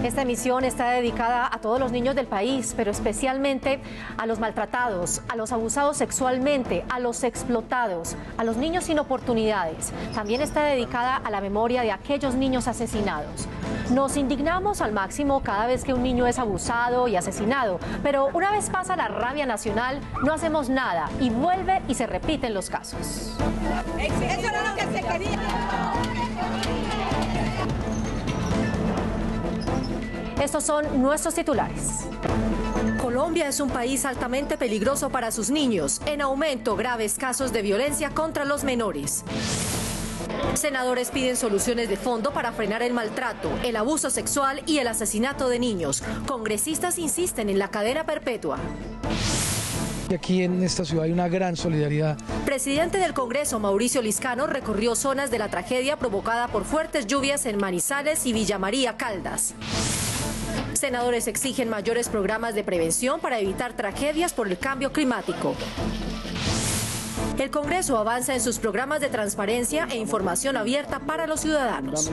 Esta emisión está dedicada a todos los niños del país, pero especialmente a los maltratados, a los abusados sexualmente, a los explotados, a los niños sin oportunidades. También está dedicada a la memoria de aquellos niños asesinados. Nos indignamos al máximo cada vez que un niño es abusado y asesinado, pero una vez pasa la rabia nacional, no hacemos nada y vuelve y se repiten los casos. Eso era lo que se quería. Estos son nuestros titulares. Colombia es un país altamente peligroso para sus niños. En aumento graves casos de violencia contra los menores. Senadores piden soluciones de fondo para frenar el maltrato, el abuso sexual y el asesinato de niños. Congresistas insisten en la cadena perpetua. Aquí en esta ciudad hay una gran solidaridad. Presidente del Congreso, Mauricio Liscano, recorrió zonas de la tragedia provocada por fuertes lluvias en Manizales y Villa María, Caldas. Senadores exigen mayores programas de prevención para evitar tragedias por el cambio climático. El Congreso avanza en sus programas de transparencia e información abierta para los ciudadanos.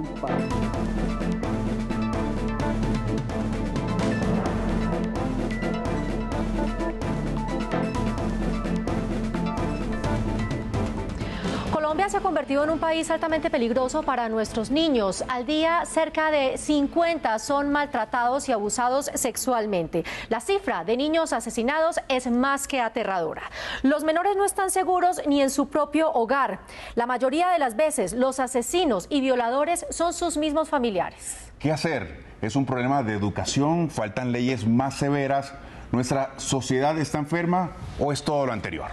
Colombia se ha convertido en un país altamente peligroso para nuestros niños. Al día, cerca de 50 son maltratados y abusados sexualmente. La cifra de niños asesinados es más que aterradora. Los menores no están seguros ni en su propio hogar. La mayoría de las veces, los asesinos y violadores son sus mismos familiares. ¿Qué hacer? ¿Es un problema de educación? ¿Faltan leyes más severas? ¿Nuestra sociedad está enferma o es todo lo anterior?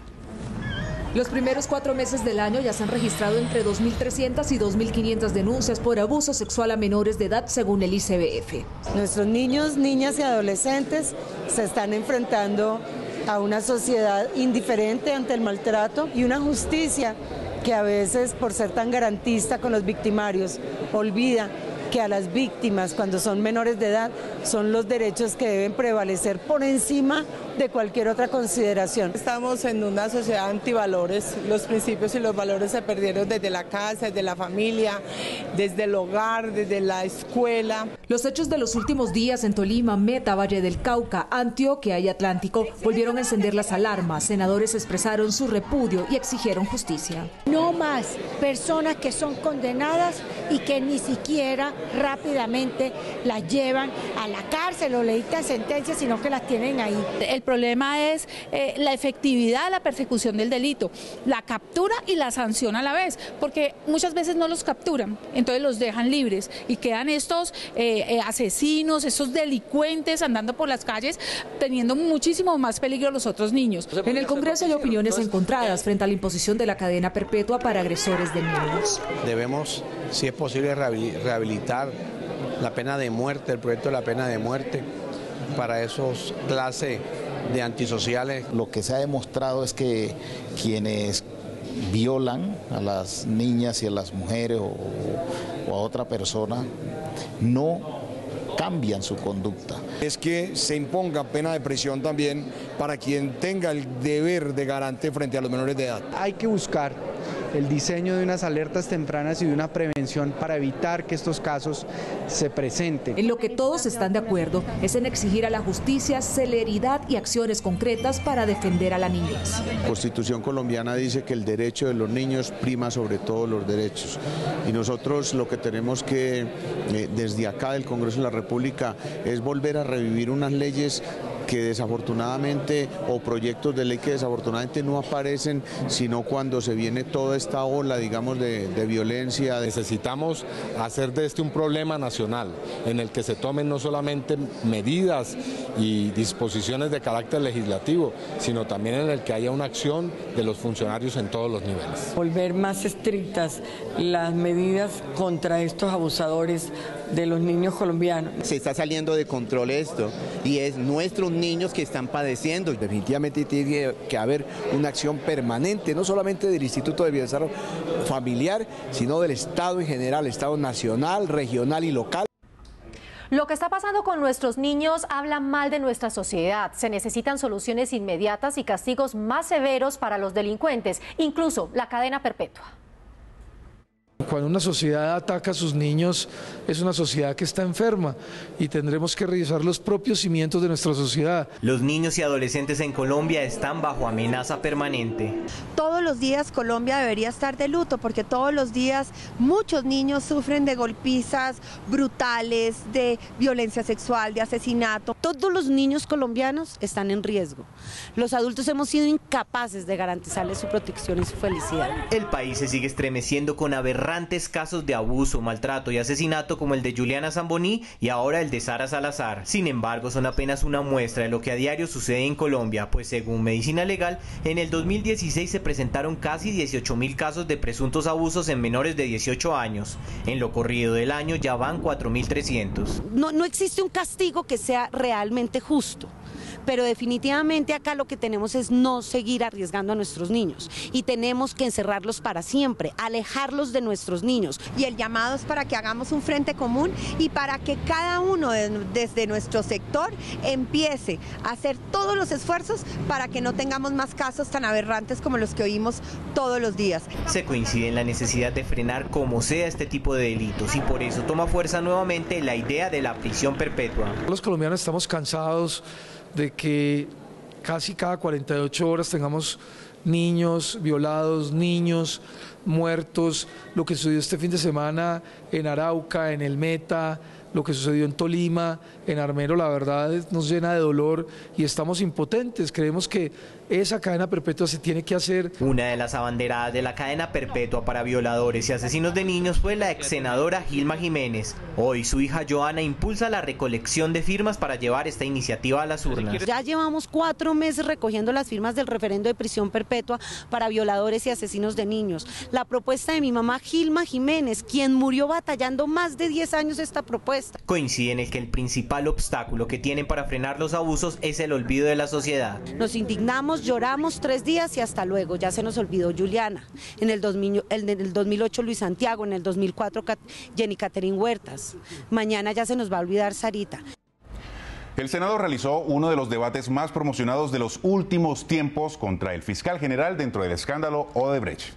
Los primeros 4 meses del año ya se han registrado entre 2.300 y 2.500 denuncias por abuso sexual a menores de edad, según el ICBF. Nuestros niños, niñas y adolescentes se están enfrentando a una sociedad indiferente ante el maltrato y una justicia que a veces, por ser tan garantista con los victimarios, olvida que a las víctimas, cuando son menores de edad, son los derechos que deben prevalecer por encima de cualquier otra consideración. Estamos en una sociedad antivalores, los principios y los valores se perdieron desde la casa, desde la familia, desde el hogar, desde la escuela. Los hechos de los últimos días en Tolima, Meta, Valle del Cauca, Antioquia y Atlántico volvieron a encender las alarmas. Senadores expresaron su repudio y exigieron justicia. No más personas que son condenadas y que ni siquiera rápidamente las llevan a la cárcel o le dictan sentencias, sino que las tienen ahí. El problema es la efectividad, la persecución del delito, la captura y la sanción a la vez, porque muchas veces no los capturan, entonces los dejan libres y quedan estos asesinos, estos delincuentes andando por las calles, teniendo muchísimo más peligro a los otros niños. En el Congreso hay opiniones encontradas frente a la imposición de la cadena perpetua para agresores de niños. Debemos, si es posible, rehabilitar la pena de muerte, el proyecto de la pena de muerte para esos clases de antisociales. Lo que se ha demostrado es que quienes violan a las niñas y a las mujeres o a otra persona no cambian su conducta. Es que se imponga pena de prisión también para quien tenga el deber de garante frente a los menores de edad. Hay que buscar el diseño de unas alertas tempranas y de una prevención para evitar que estos casos se presenten. En lo que todos están de acuerdo es en exigir a la justicia celeridad y acciones concretas para defender a la niñez. La Constitución colombiana dice que el derecho de los niños prima sobre todos los derechos y nosotros lo que tenemos que desde acá del Congreso de la República es volver a revivir unas leyes que desafortunadamente, o proyectos de ley que desafortunadamente no aparecen, sino cuando se viene toda esta ola, digamos, de violencia. Necesitamos hacer de este un problema nacional, en el que se tomen no solamente medidas y disposiciones de carácter legislativo, sino también en el que haya una acción de los funcionarios en todos los niveles. Volver más estrictas las medidas contra estos abusadores de los niños colombianos. Se está saliendo de control esto y es nuestros niños que están padeciendo. Definitivamente tiene que haber una acción permanente, no solamente del Instituto de Bienestar Familiar, sino del Estado en general, Estado nacional, regional y local. Lo que está pasando con nuestros niños habla mal de nuestra sociedad. Se necesitan soluciones inmediatas y castigos más severos para los delincuentes, incluso la cadena perpetua. Cuando una sociedad ataca a sus niños, es una sociedad que está enferma y tendremos que revisar los propios cimientos de nuestra sociedad. Los niños y adolescentes en Colombia están bajo amenaza permanente. Todos los días Colombia debería estar de luto porque todos los días muchos niños sufren de golpizas brutales, de violencia sexual, de asesinato. Todos los niños colombianos están en riesgo. Los adultos hemos sido incapaces de garantizarles su protección y su felicidad. El país se sigue estremeciendo con aberrantes casos de abuso, maltrato y asesinato como el de Juliana Zamboní y ahora el de Sara Salazar. Sin embargo, son apenas una muestra de lo que a diario sucede en Colombia, pues según Medicina Legal, en el 2016 se presentaron casi 18.000 casos de presuntos abusos en menores de 18 años. En lo corrido del año ya van 4.300. No existe un castigo que sea realmente justo. Pero definitivamente acá lo que tenemos es no seguir arriesgando a nuestros niños y tenemos que encerrarlos para siempre, alejarlos de nuestros niños. Y el llamado es para que hagamos un frente común y para que cada uno desde nuestro sector empiece a hacer todos los esfuerzos para que no tengamos más casos tan aberrantes como los que oímos todos los días. Se coincide en la necesidad de frenar como sea este tipo de delitos y por eso toma fuerza nuevamente la idea de la prisión perpetua. Los colombianos estamos cansados de que casi cada 48 horas tengamos niños violados, niños muertos, lo que sucedió este fin de semana en Arauca, en el Meta, lo que sucedió en Tolima, en Armero, la verdad nos llena de dolor y estamos impotentes. Creemos que esa cadena perpetua se tiene que hacer. Una de las abanderadas de la cadena perpetua para violadores y asesinos de niños fue la ex senadora Gilma Jiménez. Hoy su hija Joana impulsa la recolección de firmas para llevar esta iniciativa a las urnas. Ya llevamos 4 meses recogiendo las firmas del referendo de prisión perpetua para violadores y asesinos de niños. La propuesta de mi mamá Gilma Jiménez, quien murió batallando más de 10 años esta propuesta. Coincide en el que el principal obstáculo que tienen para frenar los abusos es el olvido de la sociedad. Nos indignamos, lloramos 3 días y hasta luego. Ya se nos olvidó Juliana, en el 2008 Luis Santiago, en el 2004 Jenny Catherine Huertas. Mañana ya se nos va a olvidar Sarita. El Senado realizó uno de los debates más promocionados de los últimos tiempos contra el fiscal general dentro del escándalo Odebrecht.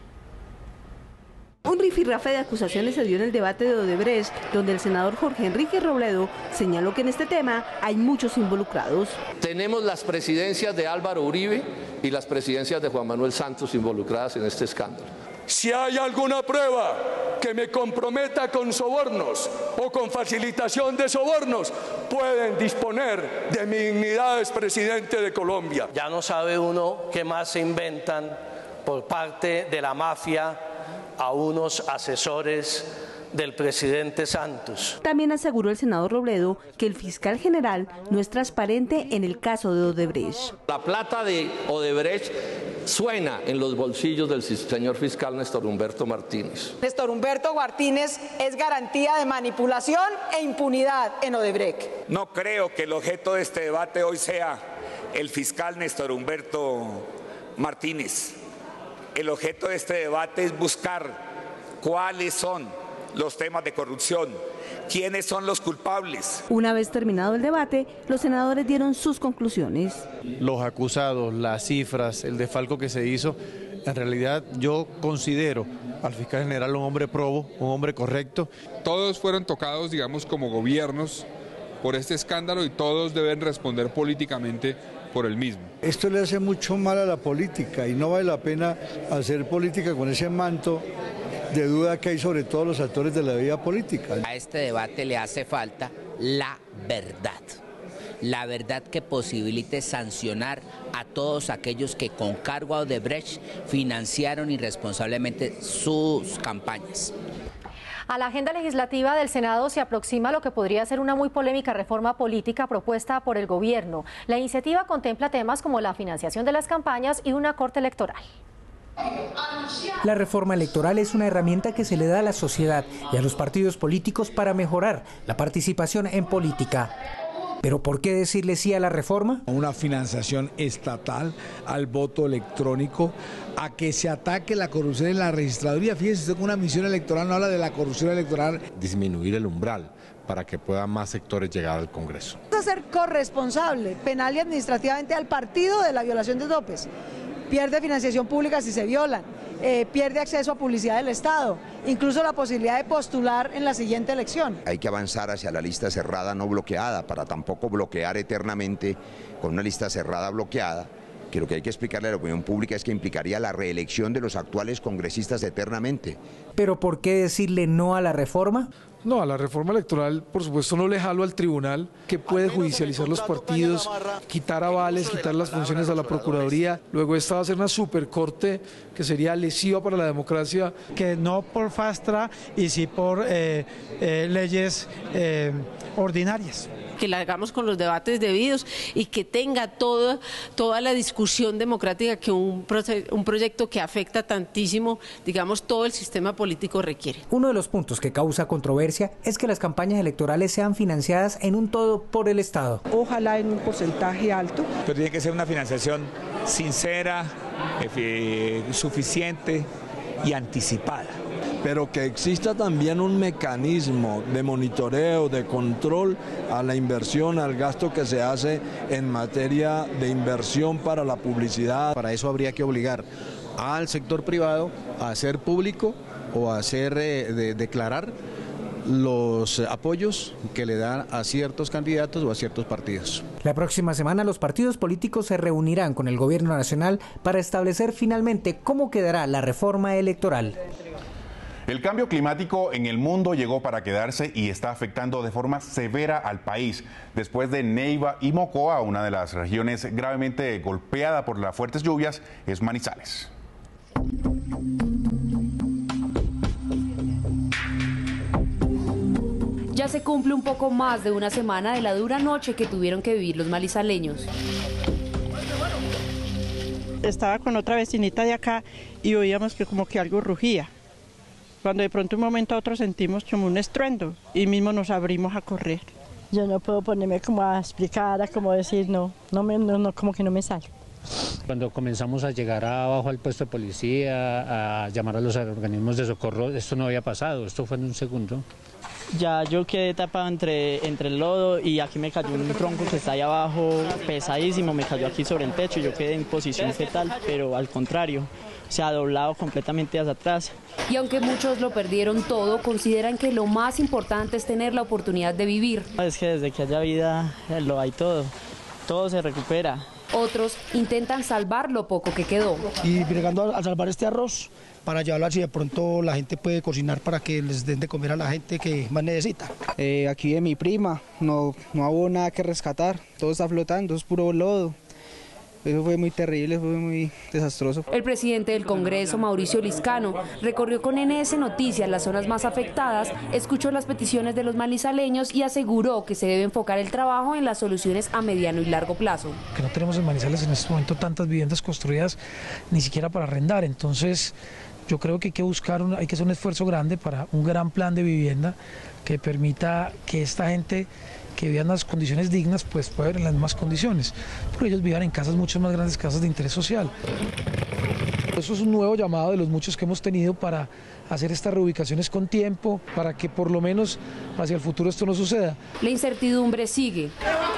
Un rifirrafe de acusaciones se dio en el debate de Odebrecht, donde el senador Jorge Enrique Robledo señaló que en este tema hay muchos involucrados. Tenemos las presidencias de Álvaro Uribe y las presidencias de Juan Manuel Santos involucradas en este escándalo. Si hay alguna prueba que me comprometa con sobornos o con facilitación de sobornos, pueden disponer de mi dignidad de expresidente de Colombia. Ya no sabe uno qué más se inventan por parte de la mafia a unos asesores del presidente Santos. También aseguró el senador Robledo que el fiscal general no es transparente en el caso de Odebrecht. La plata de Odebrecht suena en los bolsillos del señor fiscal Néstor Humberto Martínez. Néstor Humberto Martínez es garantía de manipulación e impunidad en Odebrecht. No creo que el objeto de este debate hoy sea el fiscal Néstor Humberto Martínez. El objeto de este debate es buscar cuáles son los temas de corrupción, quiénes son los culpables. Una vez terminado el debate, los senadores dieron sus conclusiones. Los acusados, las cifras, el desfalco que se hizo, en realidad yo considero al fiscal general un hombre probo, un hombre correcto. Todos fueron tocados, digamos, como gobiernos por este escándalo y todos deben responder políticamente por el mismo. Esto le hace mucho mal a la política y no vale la pena hacer política con ese manto de duda que hay sobre todos los actores de la vida política. A este debate le hace falta la verdad que posibilite sancionar a todos aquellos que con cargo a Odebrecht financiaron irresponsablemente sus campañas. A la agenda legislativa del Senado se aproxima lo que podría ser una muy polémica reforma política propuesta por el gobierno. La iniciativa contempla temas como la financiación de las campañas y una corte electoral. La reforma electoral es una herramienta que se le da a la sociedad y a los partidos políticos para mejorar la participación en política. ¿Pero por qué decirle sí a la reforma? Una financiación estatal al voto electrónico, a que se ataque la corrupción en la registraduría. Fíjese usted que una misión electoral no habla de la corrupción electoral. Disminuir el umbral para que puedan más sectores llegar al Congreso. Ser corresponsable penal y administrativamente al partido de la violación de topes. Pierde financiación pública si se violan. pierde acceso a publicidad del Estado, incluso la posibilidad de postular en la siguiente elección. Hay que avanzar hacia la lista cerrada no bloqueada, para tampoco bloquear eternamente con una lista cerrada bloqueada, que lo que hay que explicarle a la opinión pública es que implicaría la reelección de los actuales congresistas eternamente. ¿Pero por qué decirle no a la reforma? No, a la reforma electoral, por supuesto, no le jalo al tribunal, que puede judicializar los partidos, quitar avales, quitar las funciones a la Procuraduría. Luego esta va a ser una supercorte que sería lesiva para la democracia. Que no por fast track y sí por leyes ordinarias. Que la hagamos con los debates debidos y que tenga toda la discusión democrática que un proyecto que afecta tantísimo, digamos, todo el sistema político requiere. Uno de los puntos que causa controversia es que las campañas electorales sean financiadas en un todo por el Estado. Ojalá en un porcentaje alto. Pero tiene que ser una financiación sincera, suficiente y anticipada. Pero que exista también un mecanismo de monitoreo, de control a la inversión, al gasto que se hace en materia de inversión para la publicidad. Para eso habría que obligar al sector privado a hacer público o a hacer declarar los apoyos que le dan a ciertos candidatos o a ciertos partidos. La próxima semana los partidos políticos se reunirán con el gobierno nacional para establecer finalmente cómo quedará la reforma electoral. El cambio climático en el mundo llegó para quedarse y está afectando de forma severa al país. Después de Neiva y Mocoa, una de las regiones gravemente golpeada por las fuertes lluvias es Manizales. Ya se cumple un poco más de una semana de la dura noche que tuvieron que vivir los manizaleños. Estaba con otra vecinita de acá y oíamos que como que algo rugía. Cuando de pronto un momento a otro sentimos como un estruendo y mismo nos abrimos a correr. Yo no puedo ponerme como a explicar, a como decir no, como que no me sale. Cuando comenzamos a llegar abajo al puesto de policía, a llamar a los organismos de socorro, esto no había pasado, esto fue en un segundo. Ya yo quedé tapado entre el lodo y aquí me cayó un tronco que está ahí abajo, pesadísimo, me cayó aquí sobre el techo, yo quedé en posición fetal, pero al contrario, se ha doblado completamente hacia atrás. Y aunque muchos lo perdieron todo, consideran que lo más importante es tener la oportunidad de vivir. Es que desde que haya vida lo hay todo se recupera. Otros intentan salvar lo poco que quedó. Y bregando a salvar este arroz para llevarlo así de pronto la gente puede cocinar para que les den de comer a la gente que más necesita. Aquí de mi prima, no hubo nada que rescatar, todo está flotando, es puro lodo. Eso fue muy terrible, fue muy desastroso. El presidente del Congreso, Mauricio Liscano, recorrió con NS Noticias las zonas más afectadas, escuchó las peticiones de los manizaleños y aseguró que se debe enfocar el trabajo en las soluciones a mediano y largo plazo. Que no tenemos en Manizales en este momento tantas viviendas construidas ni siquiera para arrendar, entonces yo creo que hay que buscar, hay que hacer un esfuerzo grande para un gran plan de vivienda que permita que esta gente que vivan en las condiciones dignas, pues pueda vivir en las mismas condiciones, porque ellos vivan en casas mucho más grandes, casas de interés social. Eso es un nuevo llamado de los muchos que hemos tenido para hacer estas reubicaciones con tiempo, para que por lo menos hacia el futuro esto no suceda. La incertidumbre sigue.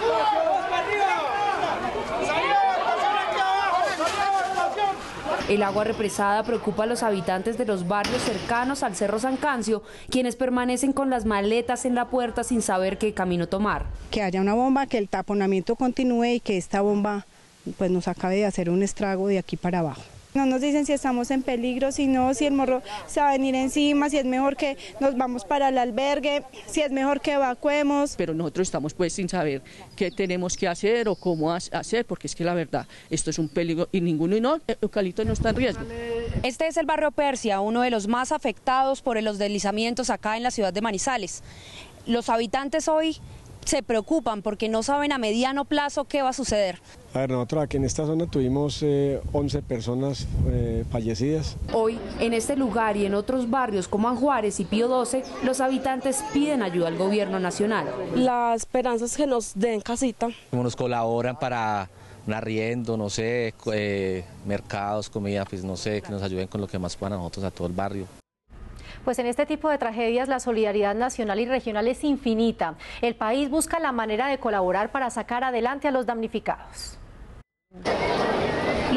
El agua represada preocupa a los habitantes de los barrios cercanos al Cerro San Cancio, quienes permanecen con las maletas en la puerta sin saber qué camino tomar. Que haya una bomba, que el taponamiento continúe y que esta bomba pues nos acabe de hacer un estrago de aquí para abajo. No nos dicen si estamos en peligro, si no, si el morro se va a venir encima, si es mejor que nos vamos para el albergue, si es mejor que evacuemos. Pero nosotros estamos pues sin saber qué tenemos que hacer o cómo hacer, porque es que la verdad, esto es un peligro y Eucalipto no está en riesgo. Este es el barrio Persia, uno de los más afectados por los deslizamientos acá en la ciudad de Manizales. Los habitantes hoy se preocupan porque no saben a mediano plazo qué va a suceder. A ver, nosotros aquí en esta zona tuvimos 11 personas fallecidas. Hoy, en este lugar y en otros barrios como Anjuárez y Pío XII, los habitantes piden ayuda al gobierno nacional. La esperanza es que nos den casita. Como nos colaboran para un arriendo, no sé, mercados, comida, pues no sé, que nos ayuden con lo que más puedan a nosotros, a todo el barrio. Pues en este tipo de tragedias la solidaridad nacional y regional es infinita. El país busca la manera de colaborar para sacar adelante a los damnificados.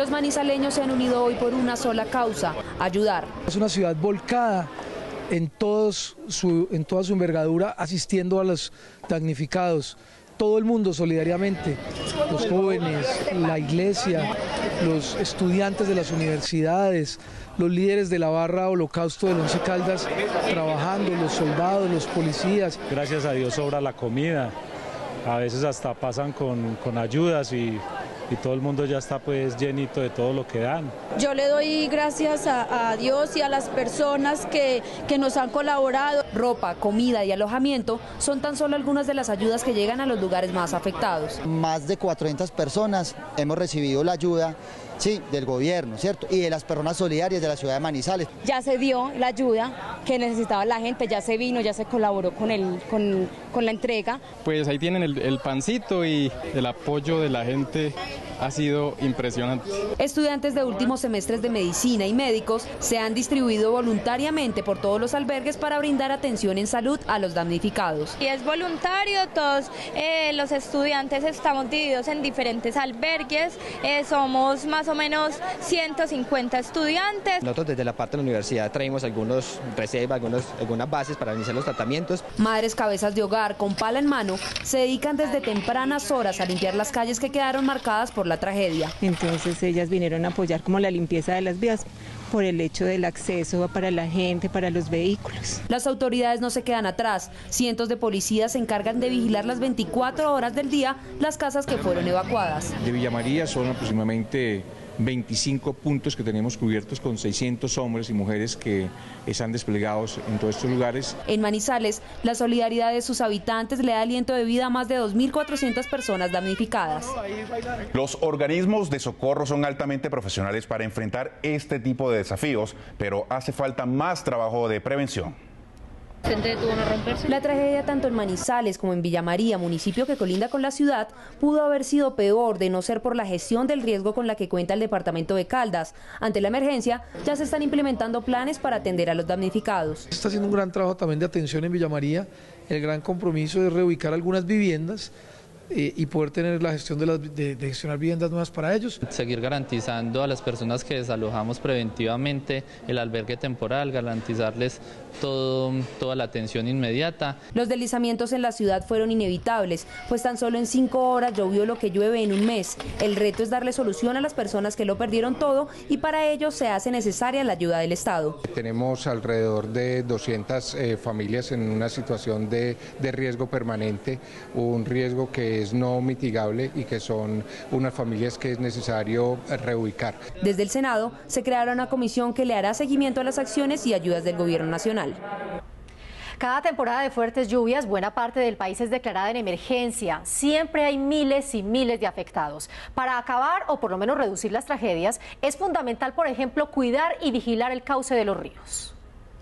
Los manizaleños se han unido hoy por una sola causa: ayudar. Es una ciudad volcada en toda su envergadura, asistiendo a los damnificados. Todo el mundo solidariamente, los jóvenes, la iglesia, los estudiantes de las universidades, los líderes de la barra Holocausto del Once Caldas trabajando, los soldados, los policías. Gracias a Dios sobra la comida, a veces hasta pasan con ayudas y todo el mundo ya está pues llenito de todo lo que dan. Yo le doy gracias a Dios y a las personas que nos han colaborado. Ropa, comida y alojamiento son tan solo algunas de las ayudas que llegan a los lugares más afectados. Más de 400 personas hemos recibido la ayuda, sí, del gobierno, ¿cierto? Y de las personas solidarias de la ciudad de Manizales. Ya se dio la ayuda que necesitaba la gente, ya se vino, ya se colaboró con la entrega. Pues ahí tienen el pancito y el apoyo de la gente ha sido impresionante. Estudiantes de últimos semestres de medicina y médicos se han distribuido voluntariamente por todos los albergues para brindar atención en salud a los damnificados. Y es voluntario, todos los estudiantes estamos divididos en diferentes albergues, somos más o menos 150 estudiantes. Nosotros desde la parte de la universidad traemos algunas reservas, algunas bases para iniciar los tratamientos. Madres cabezas de hogar con pala en mano se dedican desde tempranas horas a limpiar las calles que quedaron marcadas por la tragedia. Entonces ellas vinieron a apoyar como la limpieza de las vías por el hecho del acceso para la gente, para los vehículos. Las autoridades no se quedan atrás. Cientos de policías se encargan de vigilar las 24 horas del día las casas que fueron evacuadas. De Villa María son aproximadamente 25 puntos que tenemos cubiertos con 600 hombres y mujeres que están desplegados en todos estos lugares. En Manizales, la solidaridad de sus habitantes le da aliento de vida a más de 2.400 personas damnificadas. Los organismos de socorro son altamente profesionales para enfrentar este tipo de desafíos, pero hace falta más trabajo de prevención. La tragedia tanto en Manizales como en Villa María, municipio que colinda con la ciudad, pudo haber sido peor de no ser por la gestión del riesgo con la que cuenta el departamento de Caldas. Ante la emergencia, ya se están implementando planes para atender a los damnificados. Está haciendo un gran trabajo también de atención en Villa María. El gran compromiso es reubicar algunas viviendas y poder tener la gestión de gestionar viviendas nuevas para ellos. Seguir garantizando a las personas que desalojamos preventivamente el albergue temporal, garantizarles toda la atención inmediata. Los deslizamientos en la ciudad fueron inevitables, pues tan solo en 5 horas llovió lo que llueve en un mes. El reto es darle solución a las personas que lo perdieron todo y para ello se hace necesaria la ayuda del Estado. Tenemos alrededor de 200 familias en una situación de riesgo permanente, un riesgo que es no mitigable y que son unas familias que es necesario reubicar. Desde el Senado se creará una comisión que le hará seguimiento a las acciones y ayudas del Gobierno Nacional. Cada temporada de fuertes lluvias, buena parte del país es declarada en emergencia. Siempre hay miles y miles de afectados. Para acabar o por lo menos reducir las tragedias, es fundamental, por ejemplo, cuidar y vigilar el cauce de los ríos.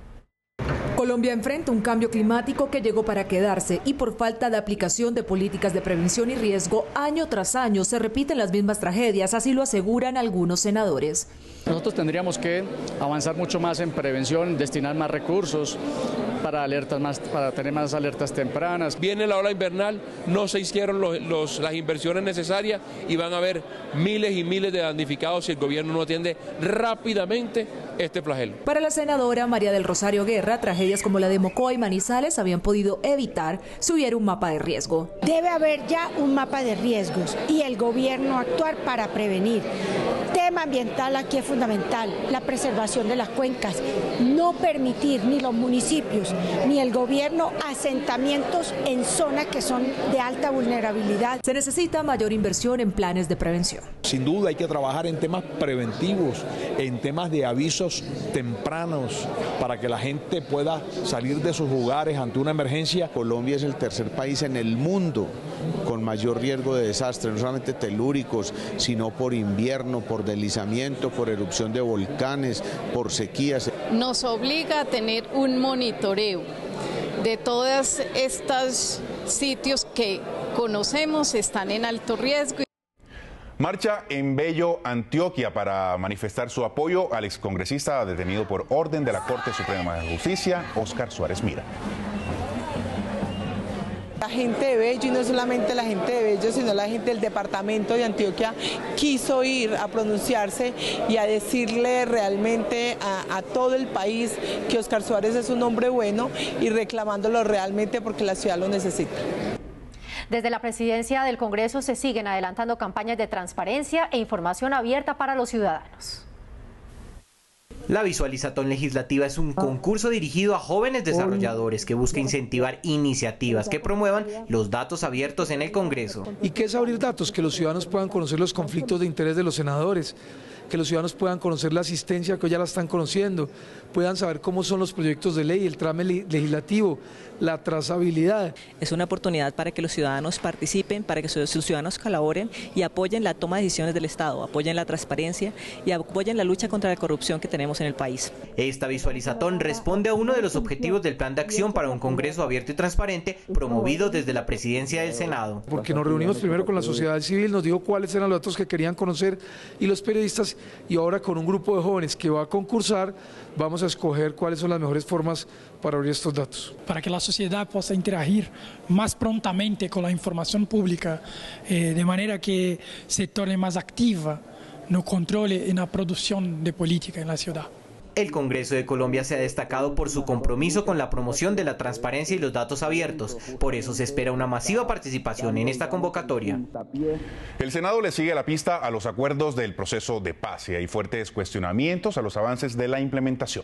Colombia enfrenta un cambio climático que llegó para quedarse y por falta de aplicación de políticas de prevención y riesgo, año tras año se repiten las mismas tragedias, así lo aseguran algunos senadores. Nosotros tendríamos que avanzar mucho más en prevención, destinar más recursos para tener más alertas tempranas. Viene la ola invernal, no se hicieron las inversiones necesarias y van a haber miles y miles de damnificados si el gobierno no atiende rápidamente este flagelo. Para la senadora María del Rosario Guerra, tragedias como la de Mocoa y Manizales habían podido evitar si hubiera un mapa de riesgo. Debe haber ya un mapa de riesgos y el gobierno actuar para prevenir. Tema ambiental aquí es fundamental, la preservación de las cuencas, no permitir ni los municipios ni el gobierno asentamientos en zonas que son de alta vulnerabilidad. Se necesita mayor inversión en planes de prevención. Sin duda hay que trabajar en temas preventivos, en temas de avisos tempranos para que la gente pueda salir de sus hogares ante una emergencia. Colombia es el tercer país en el mundo con mayor riesgo de desastre, no solamente telúricos, sino por invierno, por deslizamiento, por erupción de volcanes, por sequías. Nos obliga a tener un monitoreo de todos estos sitios que conocemos, están en alto riesgo. Marcha en Bello, Antioquia, para manifestar su apoyo al excongresista detenido por orden de la Corte Suprema de Justicia, Óscar Suárez Mira. La gente de Bello, y no solamente la gente de Bello, sino la gente del departamento de Antioquia, quiso ir a pronunciarse y a decirle realmente a todo el país que Óscar Suárez es un hombre bueno y reclamándolo realmente porque la ciudad lo necesita. Desde la presidencia del Congreso se siguen adelantando campañas de transparencia e información abierta para los ciudadanos. La Visualizatón Legislativa es un concurso dirigido a jóvenes desarrolladores que busca incentivar iniciativas que promuevan los datos abiertos en el Congreso. ¿Y qué es abrir datos? Que los ciudadanos puedan conocer los conflictos de interés de los senadores, que los ciudadanos puedan conocer la asistencia que ya la están conociendo, puedan saber cómo son los proyectos de ley, el trámite legislativo, la trazabilidad. Es una oportunidad para que los ciudadanos participen, para que sus ciudadanos colaboren y apoyen la toma de decisiones del Estado, apoyen la transparencia y apoyen la lucha contra la corrupción que tenemos en el país. Esta visualizatón responde a uno de los objetivos del Plan de Acción para un Congreso abierto y transparente promovido desde la Presidencia del Senado. Porque nos reunimos primero con la sociedad civil, nos dijo cuáles eran los datos que querían conocer y los periodistas, y ahora con un grupo de jóvenes que va a concursar vamos a escoger cuáles son las mejores formas para abrir estos datos. Para que la sociedad pueda interagir más prontamente con la información pública, de manera que se torne más activa, no controle en la producción de política en la ciudad. El Congreso de Colombia se ha destacado por su compromiso con la promoción de la transparencia y los datos abiertos. Por eso se espera una masiva participación en esta convocatoria. El Senado le sigue la pista a los acuerdos del proceso de paz y hay fuertes cuestionamientos a los avances de la implementación.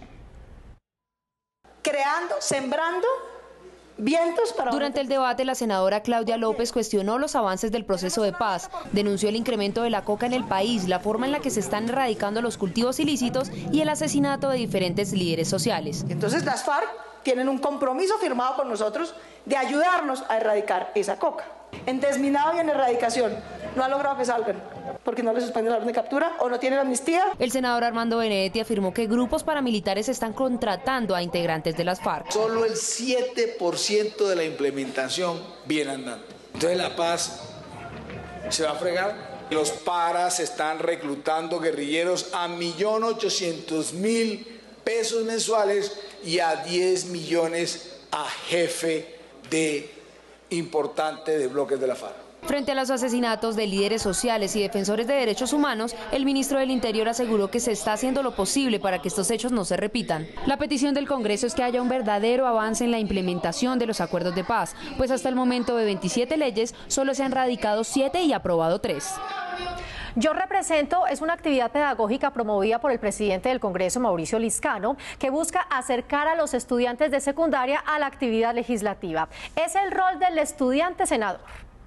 Creando, sembrando vientos para... Durante el debate, la senadora Claudia López cuestionó los avances del proceso de paz, denunció el incremento de la coca en el país, la forma en la que se están erradicando los cultivos ilícitos y el asesinato de diferentes líderes sociales. Entonces las FARC tienen un compromiso firmado con nosotros de ayudarnos a erradicar esa coca. En desminado y en erradicación no ha logrado que salgan, porque no le suspenden la orden de captura o no tienen amnistía. El senador Armando Benedetti afirmó que grupos paramilitares están contratando a integrantes de las FARC. Solo el 7% de la implementación viene andando. Entonces la paz se va a fregar. Los paras están reclutando guerrilleros a 1.800.000 pesos mensuales y a 10 millones a jefe de importante de bloques de la FARC. Frente a los asesinatos de líderes sociales y defensores de derechos humanos, el ministro del Interior aseguró que se está haciendo lo posible para que estos hechos no se repitan. La petición del Congreso es que haya un verdadero avance en la implementación de los acuerdos de paz, pues hasta el momento de 27 leyes solo se han radicado 7 y aprobado 3. Yo Represento es una actividad pedagógica promovida por el presidente del Congreso, Mauricio Liscano, que busca acercar a los estudiantes de secundaria a la actividad legislativa. Es el rol del estudiante senador.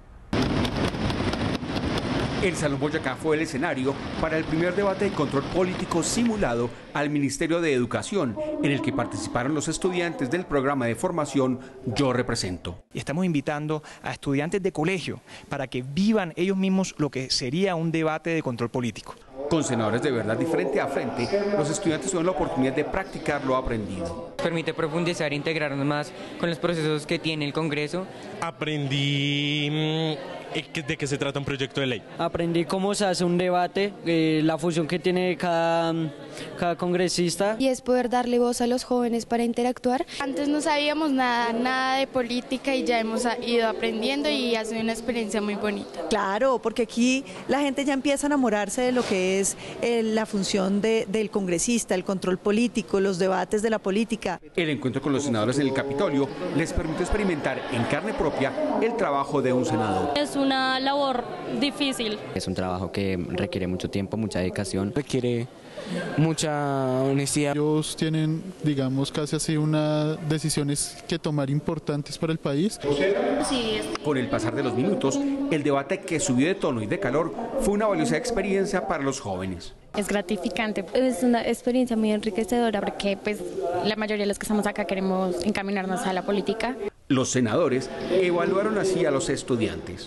El Salón Boyacá fue el escenario para el primer debate de control político simulado al Ministerio de Educación, en el que participaron los estudiantes del programa de formación Yo Represento. Estamos invitando a estudiantes de colegio para que vivan ellos mismos lo que sería un debate de control político. Con senadores de verdad y frente a frente, los estudiantes tuvieron la oportunidad de practicar lo aprendido. Permite profundizar e integrarnos más con los procesos que tiene el Congreso. Aprendí de qué se trata un proyecto de ley. Aprendí cómo se hace un debate, la función que tiene cada congresista. Y es poder darle voz a los jóvenes para interactuar. Antes no sabíamos nada de política y ya hemos ido aprendiendo y ha sido una experiencia muy bonita. Claro, porque aquí la gente ya empieza a enamorarse de lo que es la función del congresista, el control político, los debates de la política. El encuentro con los senadores en el Capitolio les permitió experimentar en carne propia el trabajo de un senador. Es una labor difícil. Es un trabajo que requiere mucho tiempo, mucha dedicación. Requiere mucha honestidad. Ellos tienen, digamos, casi así unas decisiones que tomar importantes para el país. Con el pasar de los minutos, el debate que subió de tono y de calor fue una valiosa experiencia para los jóvenes. Es gratificante, es una experiencia muy enriquecedora porque pues la mayoría de los que estamos acá queremos encaminarnos a la política. Los senadores evaluaron así a los estudiantes.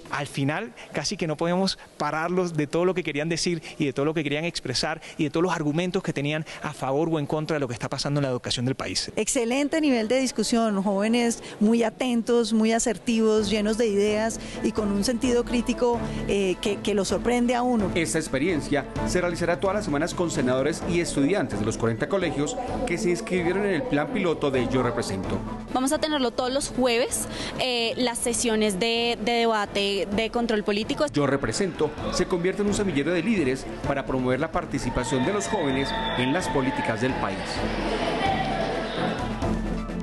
al final casi que no podemos pararlos de todo lo que querían decir y de todo lo que querían expresar y de todos los argumentos que tenían a favor o en contra de lo que está pasando en la educación del país. Excelente nivel de discusión, jóvenes muy atentos, muy asertivos, llenos de ideas y con un sentido crítico que lo sorprende a uno. Esta experiencia se realizará todas las semanas con senadores y estudiantes de los 40 colegios que se inscribieron en el plan piloto de Yo Represento. Vamos a tenerlo todos los jueves, las sesiones de debate, de control político. Yo Represento se convierte en un semillero de líderes para promover la participación de los jóvenes en las políticas del país.